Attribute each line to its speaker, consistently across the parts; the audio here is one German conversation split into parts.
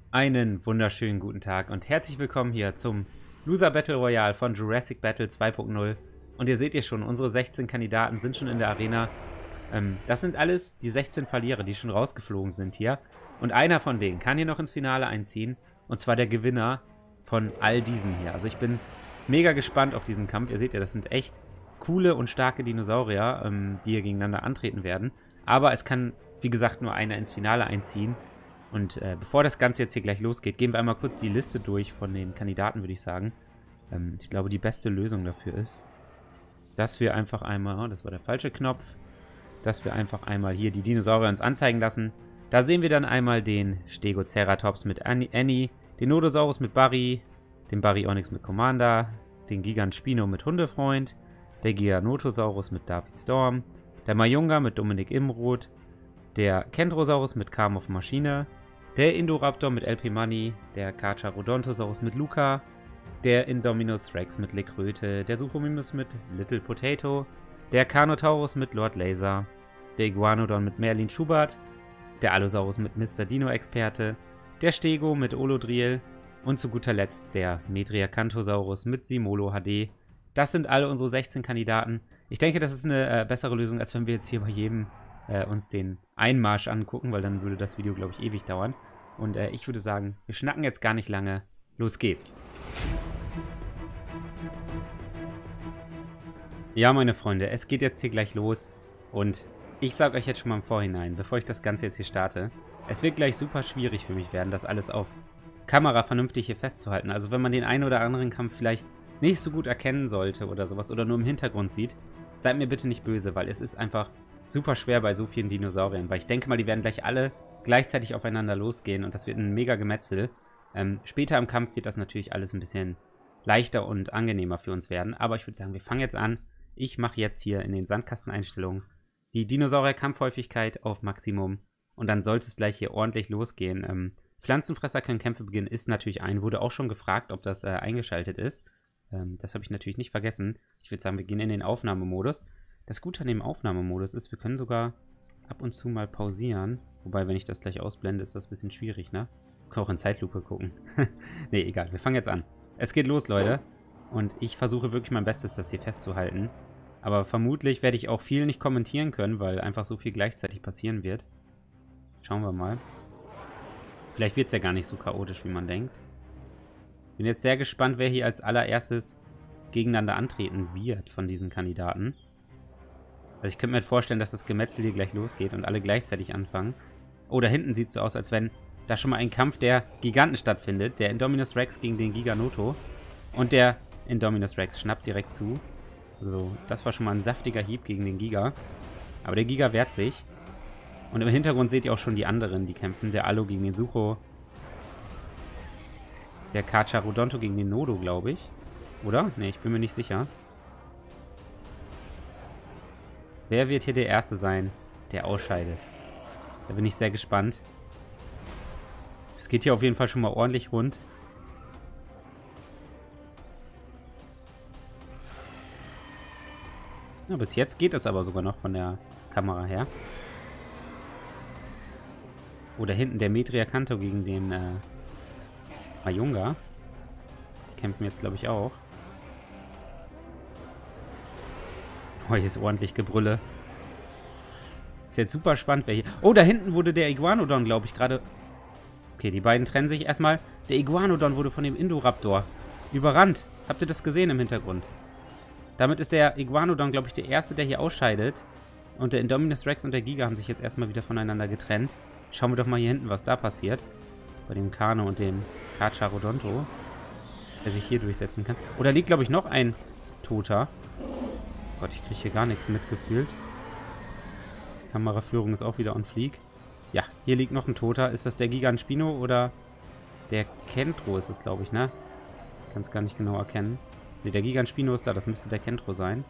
Speaker 1: Einen wunderschönen guten Tag und herzlich willkommen hier zum Loser Battle Royale von Jurassic Battle 2.0. Und ihr seht ja schon, unsere 16 Kandidaten sind schon in der Arena. Das sind alles die 16 Verlierer, die schon rausgeflogen sind hier. Und einer von denen kann hier noch ins Finale einziehen. Und zwar der Gewinner von all diesen hier. Also ich bin mega gespannt auf diesen Kampf. Ihr seht ja, das sind echt coole und starke Dinosaurier, die hier gegeneinander antreten werden. Aber es kann, wie gesagt, nur einer ins Finale einziehen. Und bevor das Ganze jetzt hier gleich losgeht, gehen wir einmal kurz die Liste durch von den Kandidaten, würde ich sagen. Ich glaube, die beste Lösung dafür ist, dass wir einfach einmal, oh, das war der falsche Knopf, dass wir einfach einmal hier die Dinosaurier uns anzeigen lassen. Da sehen wir dann einmal den Stegoceratops mit Annie, den Nodosaurus mit Barry, den Baryonyx mit Commander, den Gigant Spino mit Hundefreund, der Giganotosaurus mit David Storm, der Mayunga mit Dominik Imroth, der Kentrosaurus mit Karmov Maschine, der Indoraptor mit LP Money, der Carcharodontosaurus mit Luca, der Indominus Rex mit Leckröte, der Suchomimus mit Little Potato, der Carnotaurus mit Lord Laser, der Iguanodon mit Merlin Schubert, der Allosaurus mit Mr. Dino Experte, der Stego mit Olodriel und zu guter Letzt der Metriacanthosaurus mit Simolo HD. Das sind alle unsere 16 Kandidaten. Ich denke, das ist eine bessere Lösung, als wenn wir jetzt hier bei jedem uns den Einmarsch angucken, weil dann würde das Video, glaube ich, ewig dauern. Und ich würde sagen, wir schnacken jetzt gar nicht lange. Los geht's. Ja, meine Freunde, es geht jetzt hier gleich los. Und ich sage euch jetzt schon mal im Vorhinein, bevor ich das Ganze jetzt hier starte, es wird gleich super schwierig für mich werden, das alles auf Kamera vernünftig hier festzuhalten. Also wenn man den einen oder anderen Kampf vielleicht nicht so gut erkennen sollte oder sowas oder nur im Hintergrund sieht, seid mir bitte nicht böse, weil es ist einfach super schwer bei so vielen Dinosauriern, weil ich denke mal, die werden gleich alle gleichzeitig aufeinander losgehen und das wird ein mega Gemetzel. Später im Kampf wird das natürlich alles ein bisschen leichter und angenehmer für uns werden, aber ich würde sagen, wir fangen jetzt an. Ich mache jetzt hier in den Sandkasteneinstellungen die Dinosaurier-Kampfhäufigkeit auf Maximum und dann sollte es gleich hier ordentlich losgehen. Pflanzenfresser können Kämpfe beginnen, ist natürlich ein, wurde auch schon gefragt, ob das eingeschaltet ist. Das habe ich natürlich nicht vergessen. Ich würde sagen, wir gehen in den Aufnahmemodus. Das Gute an dem Aufnahmemodus ist, wir können sogar ab und zu mal pausieren. Wobei, wenn ich das gleich ausblende, ist das ein bisschen schwierig, ne? Ich kann auch in Zeitlupe gucken. Ne, egal. Wir fangen jetzt an. Es geht los, Leute. Und ich versuche wirklich mein Bestes, das hier festzuhalten. Aber vermutlich werde ich auch viel nicht kommentieren können, weil einfach so viel gleichzeitig passieren wird. Schauen wir mal. Vielleicht wird es ja gar nicht so chaotisch, wie man denkt. Bin jetzt sehr gespannt, wer hier als allererstes gegeneinander antreten wird von diesen Kandidaten. Also ich könnte mir vorstellen, dass das Gemetzel hier gleich losgeht und alle gleichzeitig anfangen. Oh, da hinten sieht es so aus, als wenn da schon mal ein Kampf der Giganten stattfindet. Der Indominus Rex gegen den Giganoto. Und der Indominus Rex schnappt direkt zu. So, das war schon mal ein saftiger Hieb gegen den Giga. Aber der Giga wehrt sich. Und im Hintergrund seht ihr auch schon die anderen, die kämpfen. Der Allo gegen den Sucho. Der Carcharodonto gegen den Nodo, glaube ich. Oder? Ne, ich bin mir nicht sicher. Wer wird hier der Erste sein, der ausscheidet? Da bin ich sehr gespannt. Es geht hier auf jeden Fall schon mal ordentlich rund. Ja, bis jetzt geht es aber sogar noch von der Kamera her. Oder hinten der Metriacanto gegen den Mayunga. Die kämpfen jetzt, glaube ich, auch. Oh, hier ist ordentlich Gebrülle. Ist jetzt super spannend, wer hier... Oh, da hinten wurde der Iguanodon, glaube ich, gerade... Okay, die beiden trennen sich erstmal. Der Iguanodon wurde von dem Indoraptor überrannt. Habt ihr das gesehen im Hintergrund? Damit ist der Iguanodon, glaube ich, der Erste, der hier ausscheidet. Und der Indominus Rex und der Giga haben sich jetzt erstmal wieder voneinander getrennt. Schauen wir doch mal hier hinten, was da passiert. Bei dem Kano und dem Carcharodonto. Der sich hier durchsetzen kann. Oh, da liegt, glaube ich, noch ein Toter. Gott, ich kriege hier gar nichts mitgefühlt. Kameraführung ist auch wieder on fleek. Ja, hier liegt noch ein Toter. Ist das der Gigant Spino oder der Kentro ist es, glaube ich, ne? Ich kann es gar nicht genau erkennen. Ne, der Gigant Spino ist da. Das müsste der Kentro sein.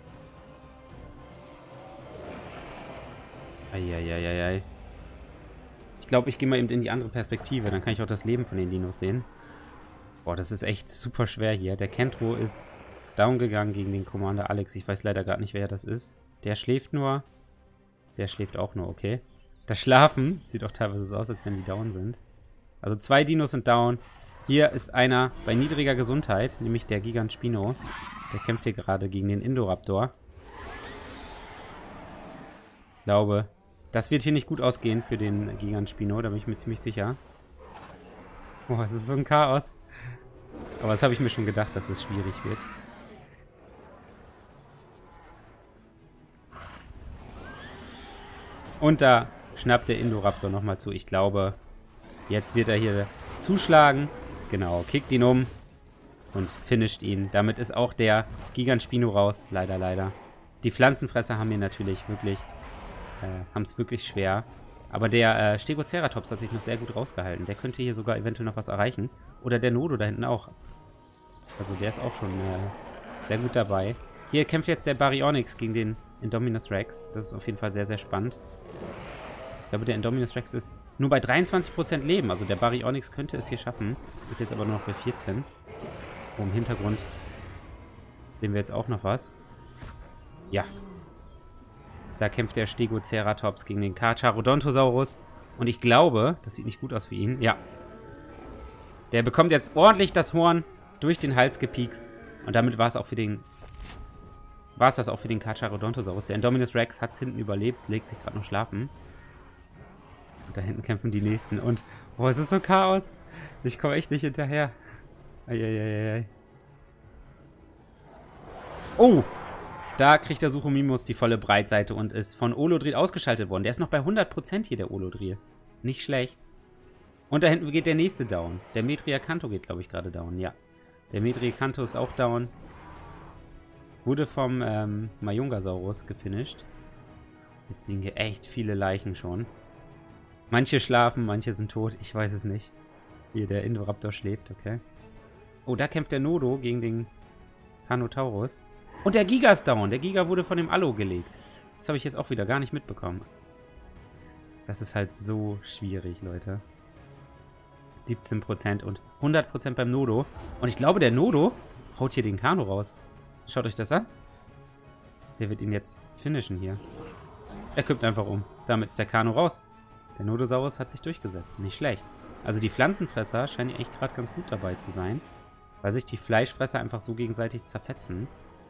Speaker 1: Eieieiei. Ich glaube, ich gehe mal eben in die andere Perspektive. Dann kann ich auch das Leben von den Dinos sehen. Boah, das ist echt super schwer hier. Der Kentro ist down gegangen gegen den Commander Alex. Ich weiß leider gerade nicht, wer das ist. Der schläft nur. Der schläft auch nur, okay. Das Schlafen sieht auch teilweise so aus, als wenn die down sind. Also 2 Dinos sind down. Hier ist einer bei niedriger Gesundheit, nämlich der Gigant Spino. Der kämpft hier gerade gegen den Indoraptor. Ich glaube, das wird hier nicht gut ausgehen für den Gigant Spino, da bin ich mir ziemlich sicher. Oh, es ist so ein Chaos. Aber das habe ich mir schon gedacht, dass es schwierig wird. Und da schnappt der Indoraptor nochmal zu. Ich glaube, jetzt wird er hier zuschlagen. Genau, kickt ihn um und finisht ihn. Damit ist auch der Gigant Spino raus. Leider, leider. Die Pflanzenfresser haben hier natürlich wirklich, haben es wirklich schwer. Aber der Stegoceratops hat sich noch sehr gut rausgehalten. Der könnte hier sogar eventuell noch was erreichen. Oder der Nodo da hinten auch. Also der ist auch schon sehr gut dabei. Hier kämpft jetzt der Baryonyx gegen den Indominus Rex. Das ist auf jeden Fall sehr, sehr spannend. Ich glaube, der Indominus Rex ist nur bei 23% Leben. Also der Baryonyx könnte es hier schaffen. Ist jetzt aber nur noch bei 14. Oh, im Hintergrund sehen wir jetzt auch noch was. Ja. Da kämpft der Stegoceratops gegen den Carcharodontosaurus. Und ich glaube, das sieht nicht gut aus für ihn. Ja. Der bekommt jetzt ordentlich das Horn durch den Hals gepiekst. Und damit war es auch für den... War es das auch für den Carcharodontosaurus. Der Indominus Rex hat es hinten überlebt, legt sich gerade noch schlafen. Und da hinten kämpfen die nächsten. Und, oh, es ist so Chaos. Ich komme echt nicht hinterher. Eieieiei. Oh! Da kriegt der Suchomimus die volle Breitseite und ist von Olodril ausgeschaltet worden. Der ist noch bei 100% hier, der Olodril. Nicht schlecht. Und da hinten geht der nächste down. Der Metriacanto geht, glaube ich, gerade down. Ja. Der Metriacanto ist auch down. Wurde vom Mayungasaurus gefinisht. Jetzt liegen hier echt viele Leichen schon. Manche schlafen, manche sind tot. Ich weiß es nicht. Hier, der Indoraptor schläft, okay. Oh, da kämpft der Nodo gegen den Carnotaurus. Und der Giga ist down. Der Giga wurde von dem Allo gelegt. Das habe ich jetzt auch wieder gar nicht mitbekommen. Das ist halt so schwierig, Leute. 17% und 100% beim Nodo. Und ich glaube, der Nodo haut hier den Carno raus. Schaut euch das an. Der wird ihn jetzt finishen hier. Er kippt einfach um. Damit ist der Carno raus. Der Nodosaurus hat sich durchgesetzt. Nicht schlecht. Also die Pflanzenfresser scheinen echt gerade ganz gut dabei zu sein. Weil sich die Fleischfresser einfach so gegenseitig zerfetzen.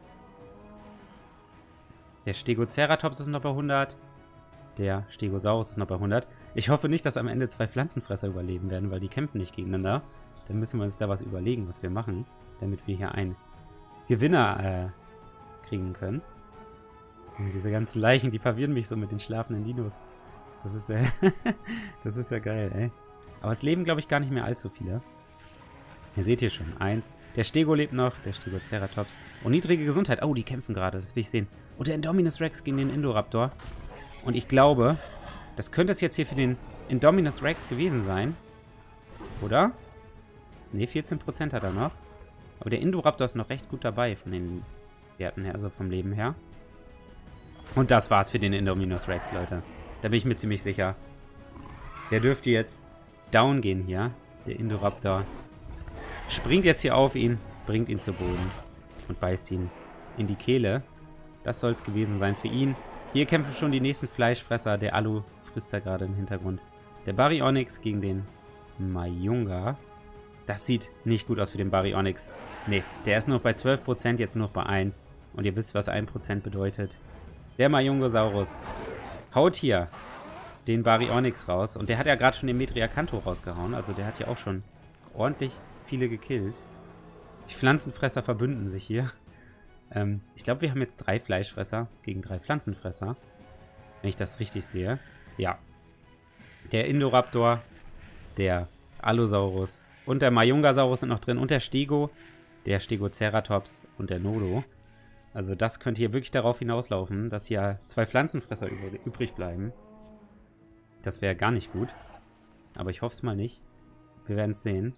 Speaker 1: Der Stegoceratops ist noch bei 100. Der Stegosaurus ist noch bei 100. Ich hoffe nicht, dass am Ende 2 Pflanzenfresser überleben werden, weil die kämpfen nicht gegeneinander. Dann müssen wir uns da was überlegen, was wir machen, damit wir hier einen Gewinner kriegen können. Und diese ganzen Leichen, die verwirren mich so mit den schlafenden Dinos. Das ist das ist ja geil, ey. Aber es leben, glaube ich, gar nicht mehr allzu viele. Ihr seht hier schon. 1. Der Stego lebt noch, der Stegoceratops. Und niedrige Gesundheit. Oh, die kämpfen gerade, das will ich sehen. Und der Indominus Rex gegen den Indoraptor. Und ich glaube, das könnte es jetzt hier für den Indominus Rex gewesen sein. Oder? Ne, 14% hat er noch. Aber der Indoraptor ist noch recht gut dabei von den Werten her, also vom Leben her. Und das war's für den Indominus Rex, Leute. Da bin ich mir ziemlich sicher. Der dürfte jetzt down gehen hier. Der Indoraptor springt jetzt hier auf ihn, bringt ihn zu Boden und beißt ihn in die Kehle. Das soll es gewesen sein für ihn. Hier kämpfen schon die nächsten Fleischfresser. Der Alu frisst da gerade im Hintergrund. Der Baryonyx gegen den Mayunga. Das sieht nicht gut aus für den Baryonyx. Ne, der ist noch bei 12%, jetzt nur noch bei 1. Und ihr wisst, was 1% bedeutet. Der Mayungosaurus haut hier den Baryonyx raus. Und der hat ja gerade schon den Metriacanto rausgehauen. Also der hat ja auch schon ordentlich viele gekillt. Die Pflanzenfresser verbünden sich hier. Ich glaube, wir haben jetzt 3 Fleischfresser gegen 3 Pflanzenfresser. Wenn ich das richtig sehe. Ja. Der Indoraptor, der Allosaurus und der Mayungasaurus sind noch drin. Und der Stego, der Stegoceratops und der Nodo. Also das könnte hier wirklich darauf hinauslaufen, dass hier 2 Pflanzenfresser übrig bleiben. Das wäre gar nicht gut. Aber ich hoffe es mal nicht. Wir werden es sehen.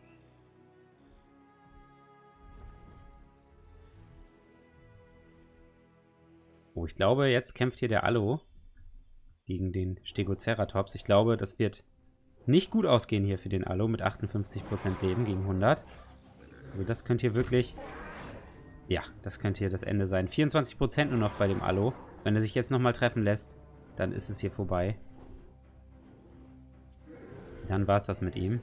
Speaker 1: Oh, ich glaube, jetzt kämpft hier der Allo gegen den Stegoceratops. Ich glaube, das wird nicht gut ausgehen hier für den Allo mit 58% Leben gegen 100. Also das könnte hier wirklich... Ja, das könnte hier das Ende sein. 24% nur noch bei dem Allo. Wenn er sich jetzt nochmal treffen lässt, dann ist es hier vorbei. Dann war es das mit ihm.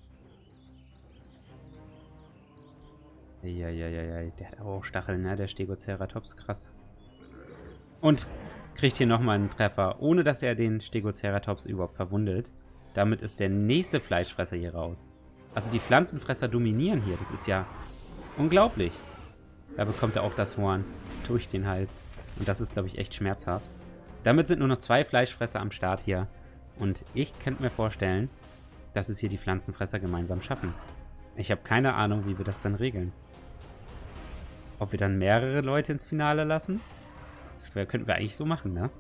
Speaker 1: Eieieiei, der hat aber auch Stacheln, ne? Der Stegoceratops, krass. Und kriegt hier nochmal einen Treffer, ohne dass er den Stegoceratops überhaupt verwundet. Damit ist der nächste Fleischfresser hier raus. Also die Pflanzenfresser dominieren hier, das ist ja unglaublich. Da bekommt er auch das Horn durch den Hals. Und das ist, glaube ich, echt schmerzhaft. Damit sind nur noch 2 Fleischfresser am Start hier. Und ich könnte mir vorstellen, dass es hier die Pflanzenfresser gemeinsam schaffen. Ich habe keine Ahnung, wie wir das dann regeln. Ob wir dann mehrere Leute ins Finale lassen? Das könnten wir eigentlich so machen, ne?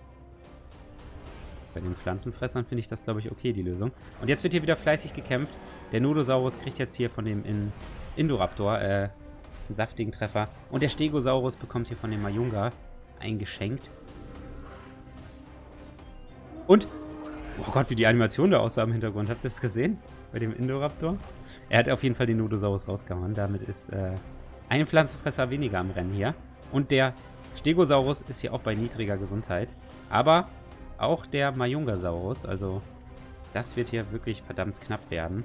Speaker 1: Bei den Pflanzenfressern finde ich das, glaube ich, okay, die Lösung. Und jetzt wird hier wieder fleißig gekämpft. Der Nodosaurus kriegt jetzt hier von dem Indoraptor einen saftigen Treffer. Und der Stegosaurus bekommt hier von dem Mayunga eingeschenkt. Und, oh Gott, wie die Animation da aussah im Hintergrund. Habt ihr das gesehen? Bei dem Indoraptor? Er hat auf jeden Fall den Nodosaurus rausgehauen. Damit ist ein Pflanzenfresser weniger am Rennen hier. Und der Stegosaurus ist hier auch bei niedriger Gesundheit. Aber auch der Mayungasaurus. Also das wird hier wirklich verdammt knapp werden.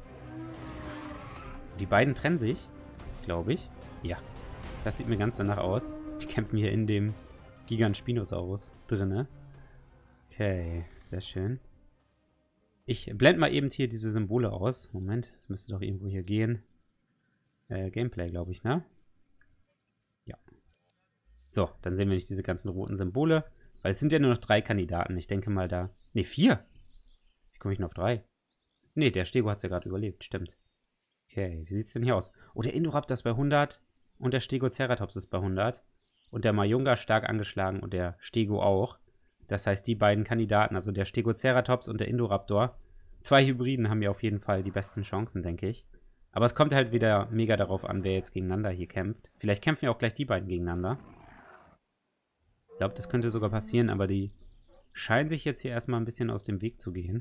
Speaker 1: Die beiden trennen sich, glaube ich. Ja, das sieht mir ganz danach aus. Die kämpfen hier in dem Giganspinosaurus drinne. Okay, sehr schön. Ich blende mal eben hier diese Symbole aus. Moment, das müsste doch irgendwo hier gehen. Gameplay, glaube ich, ne? Ja. So, dann sehen wir nicht diese ganzen roten Symbole. Weil es sind ja nur noch 3 Kandidaten. Ich denke mal da... Ne, 4. Wie komme ich denn auf 3? Ne, der Stego hat es ja gerade überlebt. Stimmt. Okay, wie sieht es denn hier aus? Oh, der Indoraptor ist bei 100. Und der Stegoceratops ist bei 100. Und der Mayunga stark angeschlagen und der Stego auch. Das heißt, die beiden Kandidaten, also der Stegoceratops und der Indoraptor, 2 Hybriden haben ja auf jeden Fall die besten Chancen, denke ich. Aber es kommt halt wieder mega darauf an, wer jetzt gegeneinander hier kämpft. Vielleicht kämpfen ja auch gleich die beiden gegeneinander. Ich glaube, das könnte sogar passieren, aber die scheinen sich jetzt hier erstmal ein bisschen aus dem Weg zu gehen.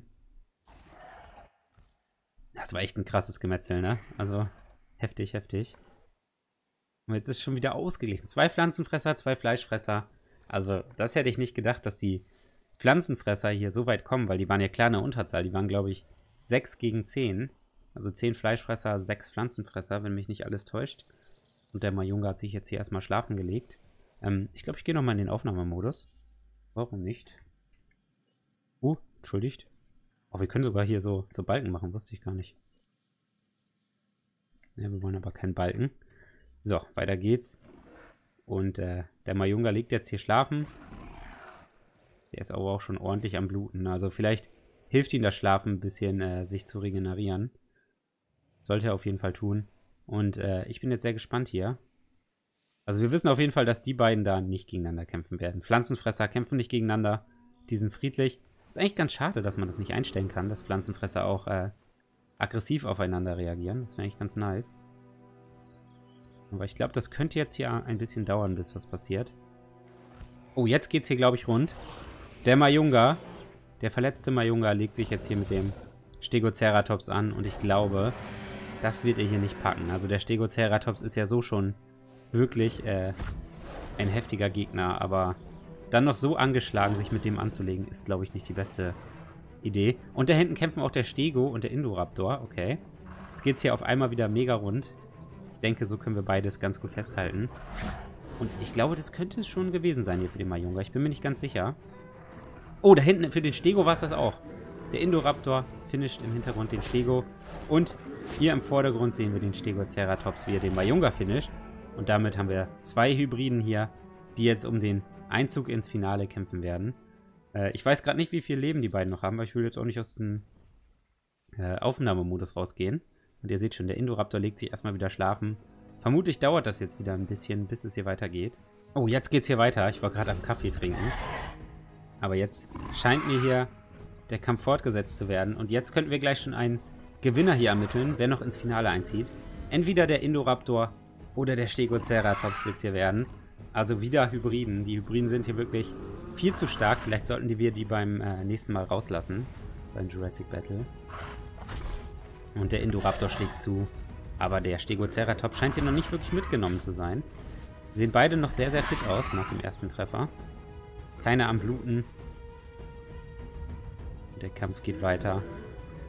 Speaker 1: Das war echt ein krasses Gemetzel, ne? Also, heftig, heftig. Und jetzt ist es schon wieder ausgeglichen. 2 Pflanzenfresser, 2 Fleischfresser. Also, das hätte ich nicht gedacht, dass die Pflanzenfresser hier so weit kommen, weil die waren ja klar in der Unterzahl. Die waren, glaube ich, 6 gegen 10. Also 10 Fleischfresser, 6 Pflanzenfresser, wenn mich nicht alles täuscht. Und der Mayunga hat sich jetzt hier erstmal schlafen gelegt. Ich glaube, ich gehe nochmal in den Aufnahmemodus. Warum nicht? Entschuldigt. Oh, wir können sogar hier so Balken machen, wusste ich gar nicht. Ja, wir wollen aber keinen Balken. So, weiter geht's. Und der Mayunga liegt jetzt hier schlafen. Der ist aber auch schon ordentlich am Bluten. Also vielleicht hilft ihm das Schlafen ein bisschen, sich zu regenerieren. Sollte er auf jeden Fall tun. Und ich bin jetzt sehr gespannt hier. Also wir wissen auf jeden Fall, dass die beiden da nicht gegeneinander kämpfen werden. Pflanzenfresser kämpfen nicht gegeneinander. Die sind friedlich. Ist eigentlich ganz schade, dass man das nicht einstellen kann, dass Pflanzenfresser auch aggressiv aufeinander reagieren. Das wäre eigentlich ganz nice. Aber ich glaube, das könnte jetzt hier ein bisschen dauern, bis was passiert. Oh, jetzt geht's hier, glaube ich, rund. Der Mayunga, der verletzte Mayunga, legt sich jetzt hier mit dem Stegoceratops an. Und ich glaube, das wird er hier nicht packen. Also der Stegoceratops ist ja so schon wirklich ein heftiger Gegner. Aber dann noch so angeschlagen, sich mit dem anzulegen, ist, glaube ich, nicht die beste Idee. Und da hinten kämpfen auch der Stego und der Indoraptor. Okay. Jetzt geht's hier auf einmal wieder mega rund. Ich denke, so können wir beides ganz gut festhalten. Und ich glaube, das könnte es schon gewesen sein hier für den Mayunga. Ich bin mir nicht ganz sicher. Oh, da hinten für den Stego war es das auch. Der Indoraptor finisht im Hintergrund den Stego. Und hier im Vordergrund sehen wir den Stegoceratops, wie er den Mayunga finisht. Und damit haben wir 2 Hybriden hier, die jetzt um den Einzug ins Finale kämpfen werden. Ich weiß gerade nicht, wie viel Leben die beiden noch haben, weil ich will jetzt auch nicht aus dem Aufnahmemodus rausgehen. Und ihr seht schon, der Indoraptor legt sich erstmal wieder schlafen. Vermutlich dauert das jetzt wieder ein bisschen, bis es hier weitergeht. Oh, jetzt geht's hier weiter. Ich war gerade am Kaffee trinken. Aber jetzt scheint mir hier der Kampf fortgesetzt zu werden. Und jetzt könnten wir gleich schon einen Gewinner hier ermitteln, wer noch ins Finale einzieht. Entweder der Indoraptor oder der Stegoceratops wird es hier werden. Also wieder Hybriden. Die Hybriden sind hier wirklich viel zu stark. Vielleicht sollten wir die beim nächsten Mal rauslassen. Beim Jurassic Battle. Und der Indoraptor schlägt zu. Aber der Stegoceratops scheint hier noch nicht wirklich mitgenommen zu sein. Sehen beide noch sehr, sehr fit aus nach dem ersten Treffer. Keiner am Bluten. Der Kampf geht weiter.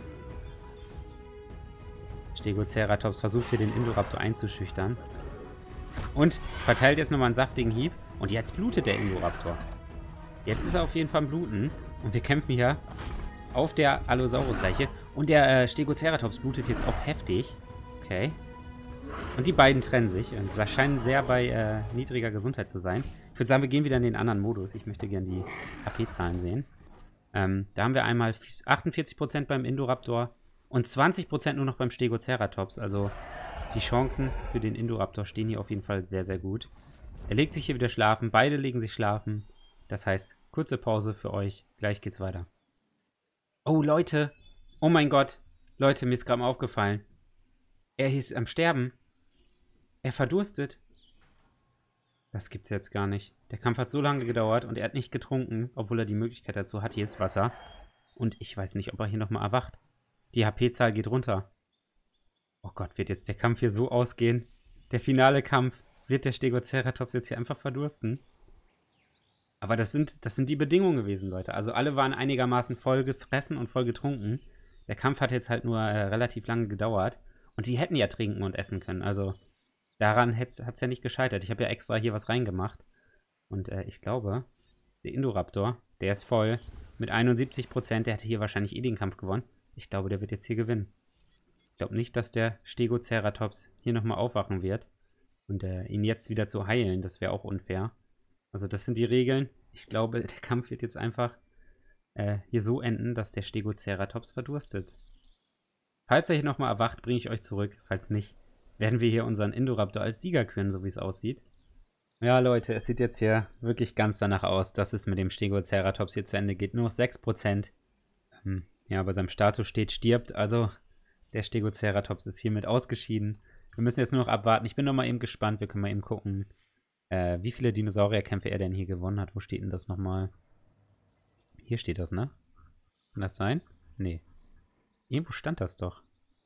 Speaker 1: Stegoceratops versucht hier den Indoraptor einzuschüchtern. Und verteilt jetzt nochmal einen saftigen Hieb. Und jetzt blutet der Indoraptor. Jetzt ist er auf jeden Fall am Bluten. Und wir kämpfen hier auf der Allosaurus-Leiche. Und der Stegoceratops blutet jetzt auch heftig. Okay. Und die beiden trennen sich. Und das scheinen sehr bei niedriger Gesundheit zu sein. Ich würde sagen, wir gehen wieder in den anderen Modus. Ich möchte gerne die HP-Zahlen sehen. Da haben wir einmal 48% beim Indoraptor und 20% nur noch beim Stegoceratops. Also die Chancen für den Indoraptor stehen hier auf jeden Fall sehr, sehr gut. Er legt sich hier wieder schlafen. Beide legen sich schlafen. Das heißt, kurze Pause für euch. Gleich geht's weiter. Oh, Leute. Oh mein Gott. Leute, mir ist gerade mal aufgefallen. Er ist am Sterben. Er verdurstet. Das gibt's jetzt gar nicht. Der Kampf hat so lange gedauert und er hat nicht getrunken, obwohl er die Möglichkeit dazu hat. Hier ist Wasser. Und ich weiß nicht, ob er hier nochmal erwacht. Die HP-Zahl geht runter. Oh Gott, wird jetzt der Kampf hier so ausgehen? Der finale Kampf. Wird der Stegoceratops jetzt hier einfach verdursten? Aber das sind die Bedingungen gewesen, Leute. Also alle waren einigermaßen voll gefressen und voll getrunken. Der Kampf hat jetzt halt nur relativ lange gedauert. Und die hätten ja trinken und essen können. Also daran hat es ja nicht gescheitert. Ich habe ja extra hier was reingemacht. Und ich glaube, der Indoraptor, der ist voll mit 71%. Der hätte hier wahrscheinlich eh den Kampf gewonnen. Ich glaube, der wird jetzt hier gewinnen. Ich glaube nicht, dass der Stegoceratops hier nochmal aufwachen wird. Und ihn jetzt wieder zu heilen, das wäre auch unfair. Also das sind die Regeln. Ich glaube, der Kampf wird jetzt einfach hier so enden, dass der Stegoceratops verdurstet. Falls er hier nochmal erwacht, bringe ich euch zurück. Falls nicht, werden wir hier unseren Indoraptor als Sieger küren, so wie es aussieht. Ja, Leute, es sieht jetzt hier wirklich ganz danach aus, dass es mit dem Stegoceratops hier zu Ende geht. Nur noch 6%. Ja, bei seinem Status steht, stirbt. Also der Stegoceratops ist hiermit ausgeschieden. Wir müssen jetzt nur noch abwarten. Ich bin noch mal eben gespannt. Wir können mal eben gucken, wie viele Dinosaurierkämpfe er denn hier gewonnen hat. Wo steht denn das nochmal? Hier steht das, ne? Kann das sein? Nee. Irgendwo stand das doch.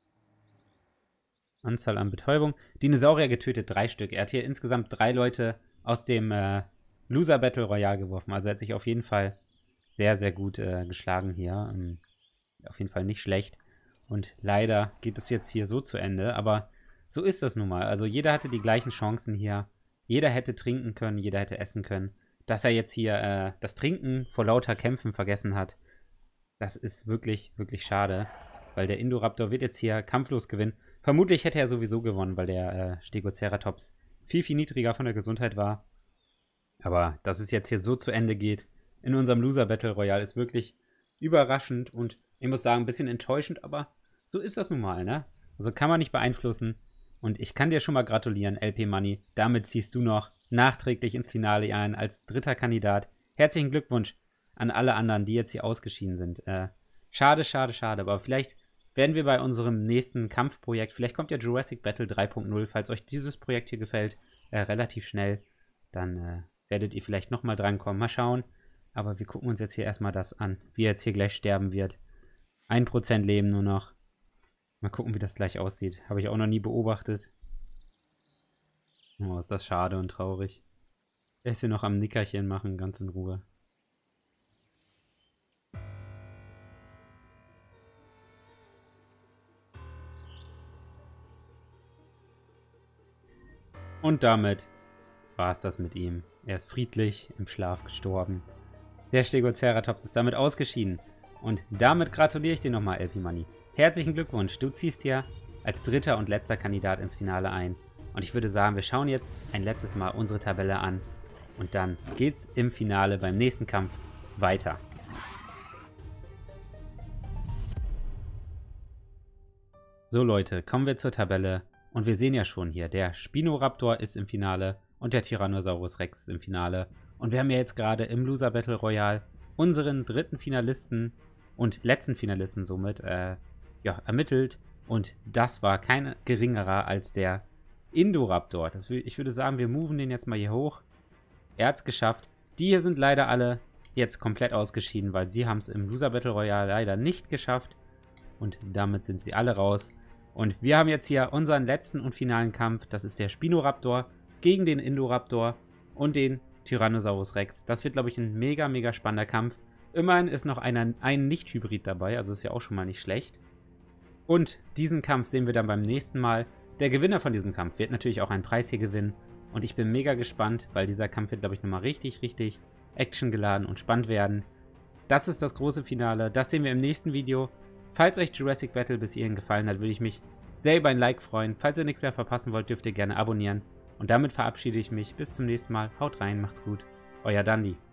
Speaker 1: Anzahl an Betäubung. Dinosaurier getötet, 3 Stück. Er hat hier insgesamt 3 Leute aus dem Loser Battle Royale geworfen. Also er hat sich auf jeden Fall sehr, sehr gut geschlagen hier. Auf jeden Fall nicht schlecht. Und leider geht es jetzt hier so zu Ende. Aber so ist das nun mal. Also jeder hatte die gleichen Chancen hier. Jeder hätte trinken können, jeder hätte essen können. Dass er jetzt hier das Trinken vor lauter Kämpfen vergessen hat, das ist wirklich, wirklich schade. Weil der Indoraptor wird jetzt hier kampflos gewinnen. Vermutlich hätte er sowieso gewonnen, weil der Stegoceratops viel, viel niedriger von der Gesundheit war. Aber dass es jetzt hier so zu Ende geht in unserem Loser Battle Royale ist wirklich überraschend und ich muss sagen, ein bisschen enttäuschend, aber so ist das nun mal, ne? Also kann man nicht beeinflussen. Und ich kann dir schon mal gratulieren, LP Money. Damit ziehst du noch nachträglich ins Finale ein als dritter Kandidat. Herzlichen Glückwunsch an alle anderen, die jetzt hier ausgeschieden sind. Schade, schade, schade. Aber vielleicht werden wir bei unserem nächsten Kampfprojekt, vielleicht kommt ja Jurassic Battle 3.0, falls euch dieses Projekt hier gefällt, relativ schnell, dann werdet ihr vielleicht nochmal drankommen. Mal schauen. Aber wir gucken uns jetzt hier erstmal das an, wie er jetzt hier gleich sterben wird. 1% Leben nur noch. Mal gucken, wie das gleich aussieht. Habe ich auch noch nie beobachtet. Oh, ist das schade und traurig. Er ist hier noch am Nickerchen machen, ganz in Ruhe. Und damit war es das mit ihm. Er ist friedlich im Schlaf gestorben. Der Stegoceratops ist damit ausgeschieden. Und damit gratuliere ich dir nochmal, LP Money. Herzlichen Glückwunsch, du ziehst hier als dritter und letzter Kandidat ins Finale ein. Und ich würde sagen, wir schauen jetzt ein letztes Mal unsere Tabelle an. Und dann geht's im Finale beim nächsten Kampf weiter. So Leute, kommen wir zur Tabelle. Und wir sehen ja schon hier, der Spinoraptor ist im Finale und der Tyrannosaurus Rex ist im Finale. Und wir haben ja jetzt gerade im Loser Battle Royale unseren dritten Finalisten und letzten Finalisten somit ermittelt. Und das war kein geringerer als der Indoraptor. Ich würde sagen, wir moven den jetzt mal hier hoch. Er hat es geschafft. Die hier sind leider alle jetzt komplett ausgeschieden, weil sie haben es im Loser Battle Royale leider nicht geschafft. Und damit sind sie alle raus. Und wir haben jetzt hier unseren letzten und finalen Kampf. Das ist der Spinoraptor gegen den Indoraptor und den Tyrannosaurus Rex. Das wird, glaube ich, ein mega, mega spannender Kampf. Immerhin ist noch ein Nicht-Hybrid dabei, also ist ja auch schon mal nicht schlecht. Und diesen Kampf sehen wir dann beim nächsten Mal. Der Gewinner von diesem Kampf wird natürlich auch einen Preis hier gewinnen. Und ich bin mega gespannt, weil dieser Kampf wird, glaube ich, nochmal richtig, richtig actiongeladen und spannend werden. Das ist das große Finale. Das sehen wir im nächsten Video. Falls euch Jurassic Battle bis hierhin gefallen hat, würde ich mich sehr über ein Like freuen. Falls ihr nichts mehr verpassen wollt, dürft ihr gerne abonnieren. Und damit verabschiede ich mich. Bis zum nächsten Mal. Haut rein, macht's gut. Euer Dandi.